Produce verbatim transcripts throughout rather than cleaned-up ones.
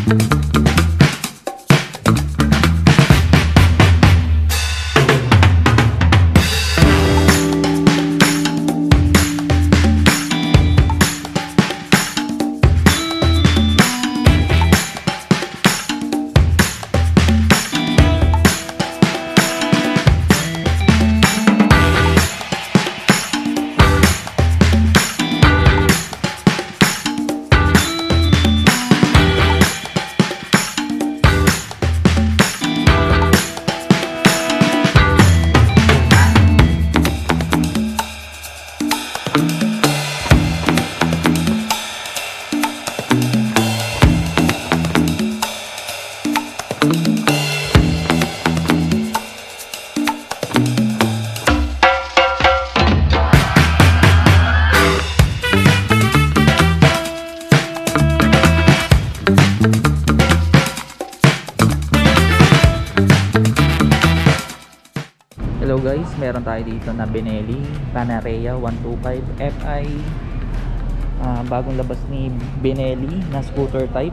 Hello guys, meron tayo dito na Benelli Panarea one twenty-five F I, uh, bagong labas ni Benelli na scooter type.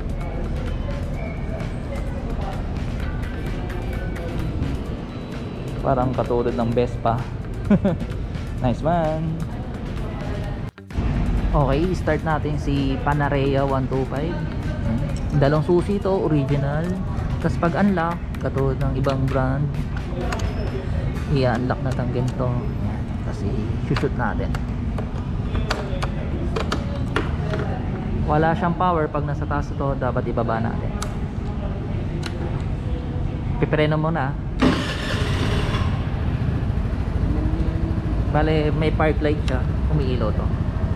Parang katulad ng Vespa. Nice man. Okay, start natin si Panarea one twenty-five. Dalawang susi to, original. Tapos pag unlock, katulad ng ibang brand, i-unlock natin ganito. Yan. Kasi shoot natin. Wala siyang power pag nasa taas ito, dapat ibaba natin. Pipreno muna. Bale, may park light siya, umiilaw to.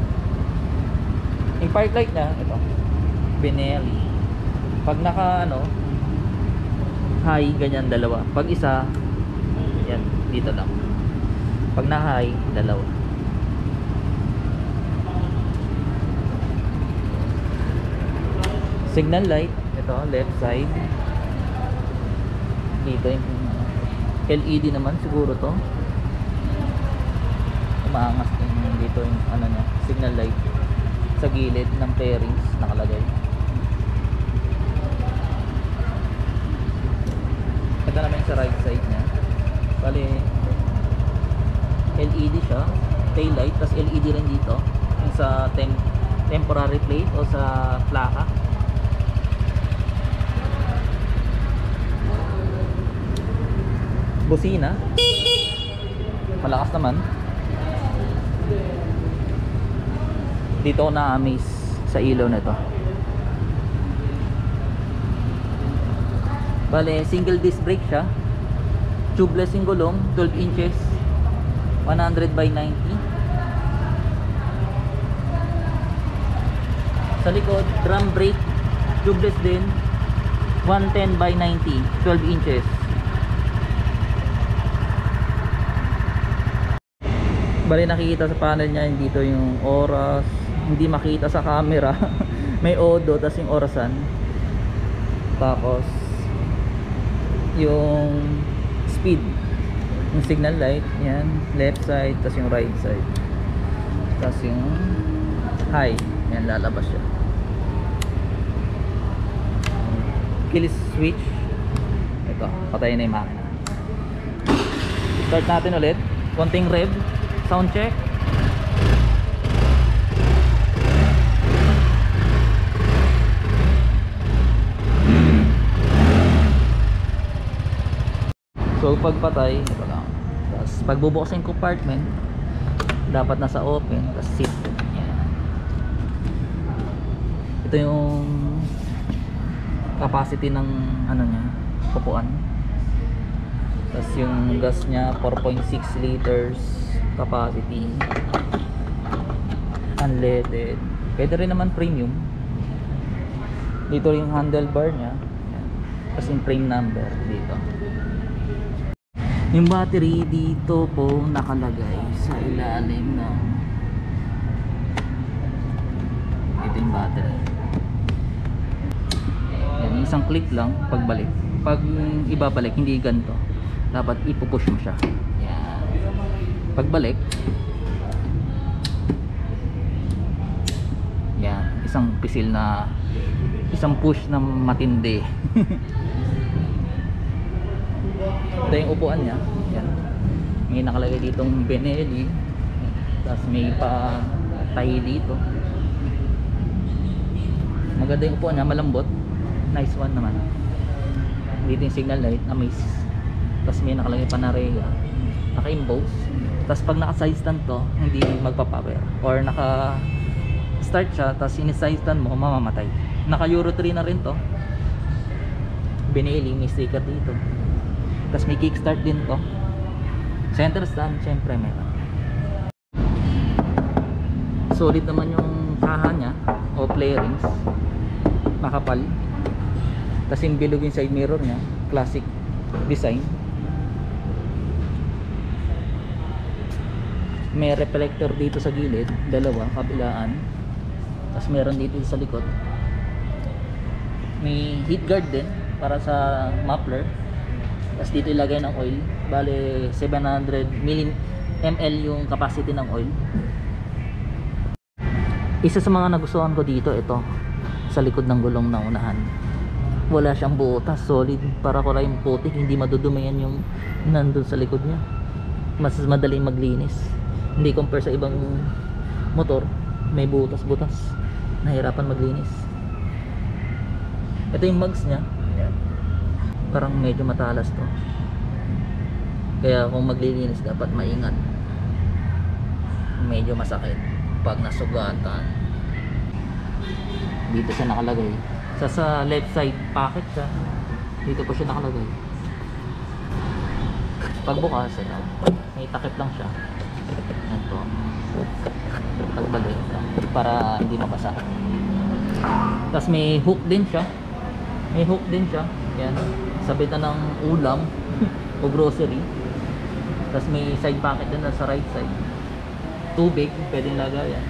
Yung park light na ito, Benelli. Pag naka ano high, ganyan dalawa. Pag isa, yan, dito lang. Pag na high, dalawa. Signal light, ito left side. Dito yung L E D naman siguro to. Umaangas yung dito yung ano niya, signal light. Sa gilid ng pairings nakalagay. Ito naman sa right side niya. Bali L E D siya, tail light, tas L E D rin dito yung sa tem temporary plate o sa plaka. Busina malakas naman. Dito ako na-amaze sa ilaw na ito. Bale single disc brake siya, tubeless yung gulong, twelve inches, one hundred by ninety. Sa likod drum brake, tubeless din, one ten by ninety, twelve inches. Bali nakikita sa panel niya dito yung oras, hindi makita sa camera. May odo, tas yung orasan. Tapos yung speed, yung signal light, yan, left side, tas yung right side, tas yung high, yan, lalabas siya. Kill switch, ito, patayin na yung makina. Start natin ulit, konting rev, sound check. So pagpatay, ito lang. Tapos pagbubukas yung compartment, dapat nasa open, tapos seat. Yan. Ito yung capacity ng ano niya, pupuan. Tapos yung gas niya four point six liters capacity, unleaded. Pwede rin naman premium. Dito yung handlebar niya. Yan. Tapos yung frame number dito. Yung battery dito po nakalagay sa ilalim ng ito yung battery. Yan, isang click lang pagbalik. Pag ibabalik hindi ganito, dapat ipupush mo siya. Yan. Pagbalik, yan, isang pisil na isang push na matindi. Ito yung upuan niya. Yan. May nakalagay ditong Benelli. Tapos may pa tahi dito. Maganda yung upuan niya, malambot. Nice one naman. Dito yung signal light, amaze. Tapos may nakalagay pa na Rhea. Naka-impose. Tapos pag naka-side stand to, hindi magpa-power. Or naka-start siya, tapos in-side stand mo, mamamatay. Naka-Euro three na rin to. Benelli, may sticker dito. Tapos may kickstart din to. Center stand, syempre meron. Solid naman yung kaha niya o flarings. Makapal. Tapos yung bilog yung side mirror niya, classic design. May reflector dito sa gilid, dalawa, kabilaan. Tapos meron dito sa likod. May heat guard din para sa muffler. Tapos dito ilagay ng oil. Bale seven hundred milliliters yung capacity ng oil. Isa sa mga nagustuhan ko dito, ito sa likod ng gulong na unahan. Wala siyang butas, solid. Para ko yung putik, hindi madudumayan yung nandun sa likod niya. Mas madaling maglinis. Hindi compare sa ibang motor, may butas-butas. Nahirapan maglinis. Ito yung mugs niya. Parang medyo matalas to. Kaya kung maglilinis dapat maingat. Medyo masakit pag nasugatan. Dito siya nakalagay. Sa sa left side pocket siya. Dito po siya nakalagay. Pagbukas, may takip lang siya. Ito. Tagbalik lang para hindi mabasa. Tapos may hook din siya. May hook din siya. Yan. Sabitan ng ulam o grocery. Tapos may side pocket din na sa right side. Tubig, pwedeng lagayan.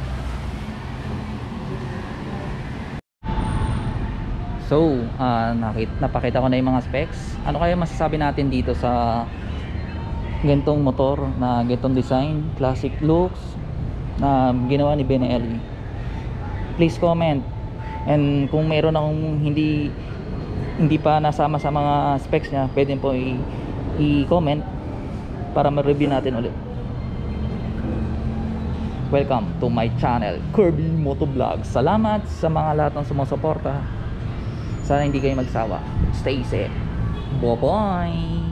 So, uh, nakit, napakita ko na yung mga specs. Ano kaya masasabi natin dito sa gantong motor na gantong design, classic looks na ginawa ni Benelli? Please comment. And kung mayroon akong hindi hindi pa nasama sa mga specs niya, pwede po i-comment para ma-review natin ulit. Welcome to my channel, Kirby Motovlog. Salamat sa mga lahat ng sumusuporta. Sana hindi kayo magsawa. Stay safe. Bye-bye.